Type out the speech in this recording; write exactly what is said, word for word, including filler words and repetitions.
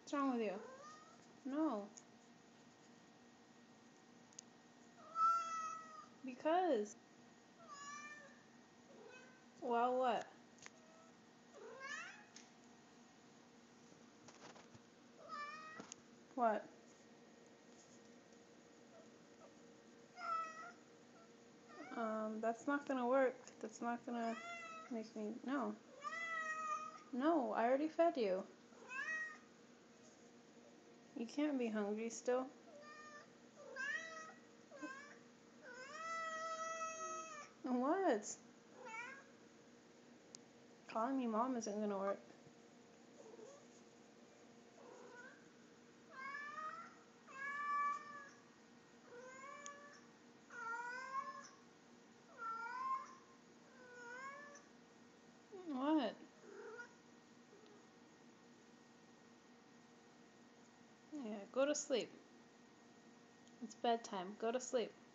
What's wrong with you? No. Because. Well, what? What? Um, that's not gonna work. That's not gonna make me. No. No, I already fed you. You can't be hungry still. What? Calling me mom isn't gonna work. What? Yeah, go to sleep. It's bedtime. Go to sleep.